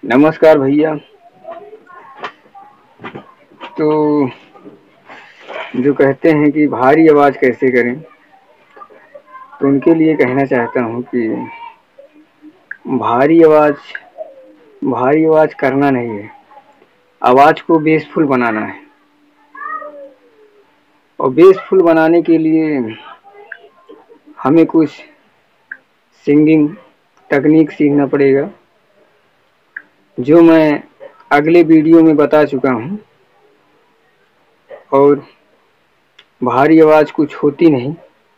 नमस्कार भैया। तो जो कहते हैं कि भारी आवाज़ कैसे करें, तो उनके लिए कहना चाहता हूँ कि भारी आवाज़ करना नहीं है, आवाज़ को बेसफुल बनाना है। और बेसफुल बनाने के लिए हमें कुछ सिंगिंग टेक्निक सीखना पड़ेगा, जो मैं अगले वीडियो में बता चुका हूँ। और भारी आवाज़ कुछ होती नहीं।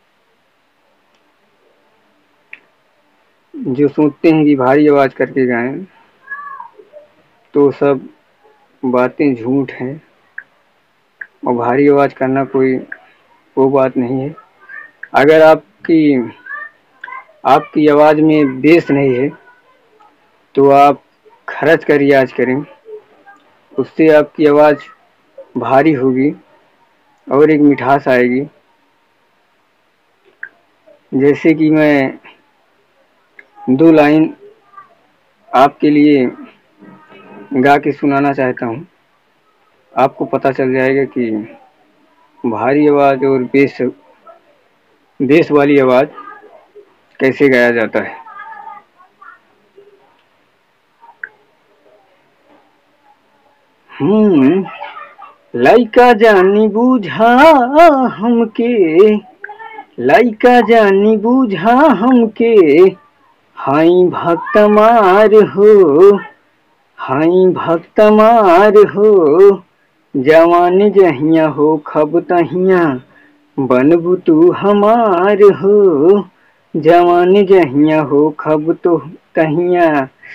जो सोचते हैं कि भारी आवाज़ करके गाएं, तो सब बातें झूठ हैं। और भारी आवाज़ करना कोई वो बात नहीं है। अगर आपकी आवाज़ में बेस नहीं है, तो आप खरच का रियाज करें, उससे आपकी आवाज़ भारी होगी और एक मिठास आएगी। जैसे कि मैं 2 लाइन आपके लिए गा के सुनाना चाहता हूँ। आपको पता चल जाएगा कि भारी आवाज़ और बेस वाली आवाज़ कैसे गाया जाता है। लइका जानी बूझा हमके, लइका जानी बूझा हमके, हाई भक्त मार हो, हाई भक्त मार हो। जवान जहिया हो खब तहिया, बनबू तू हमार हो। जवान जहिया हो खब तो तहिया।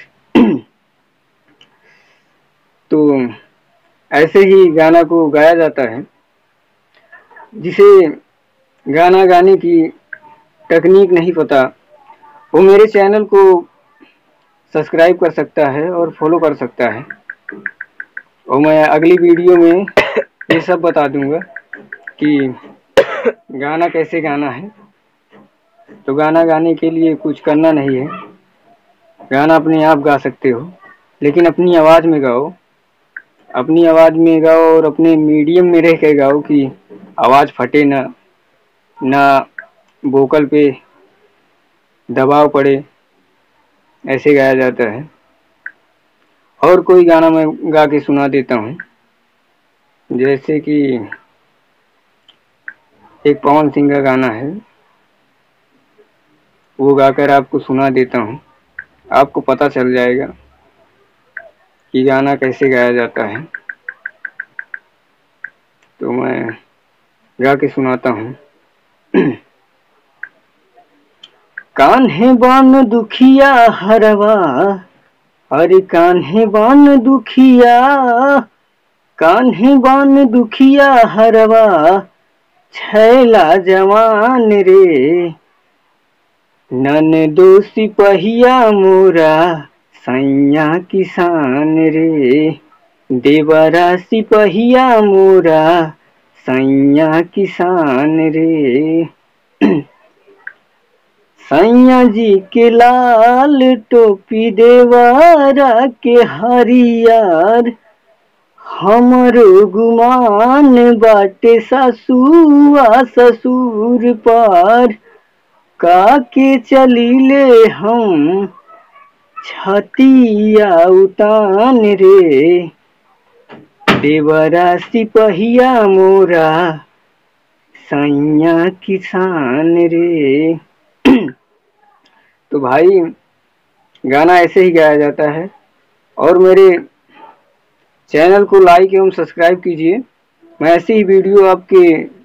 तो ऐसे ही गाना को गाया जाता है। जिसे गाना गाने की टेक्निक नहीं पता, वो मेरे चैनल को सब्सक्राइब कर सकता है और फॉलो कर सकता है। और मैं अगली वीडियो में ये सब बता दूंगा कि गाना कैसे गाना है। तो गाना गाने के लिए कुछ करना नहीं है, गाना अपने आप गा सकते हो, लेकिन अपनी आवाज़ में गाओ। अपनी आवाज़ में गाओ और अपने मीडियम में रह के गाओ कि आवाज़ फटे ना वोकल पे दबाव पड़े। ऐसे गाया जाता है। और कोई गाना मैं गा के सुना देता हूँ। जैसे कि एक पवन सिंह का गाना है, वो गाकर आपको सुना देता हूँ। आपको पता चल जाएगा कि गाना कैसे गाया जाता है। तो मैं गा के सुनाता हूँ। कान्हे बान दुखिया हरवा, अरे कान्हे बान दुखिया, कान्हे बान दुखिया हरवा, छैला जवान रे। नन दो सिपहिया मोरा, सैया किसान रे। देवरा सिपहिया मोरा, सैया किसान रे। सैया जी के लाल टोपी, देवरा के हरियर। हमरो गुमान बाटे सासुआ ससुर पर। काके चलीले हम छतिया उतान रे। देवरा सिपहिया मोरा, सैया किसान रे। तो भाई गाना ऐसे ही गाया जाता है। और मेरे चैनल को लाइक एवं सब्सक्राइब कीजिए। मैं ऐसी ही वीडियो आपके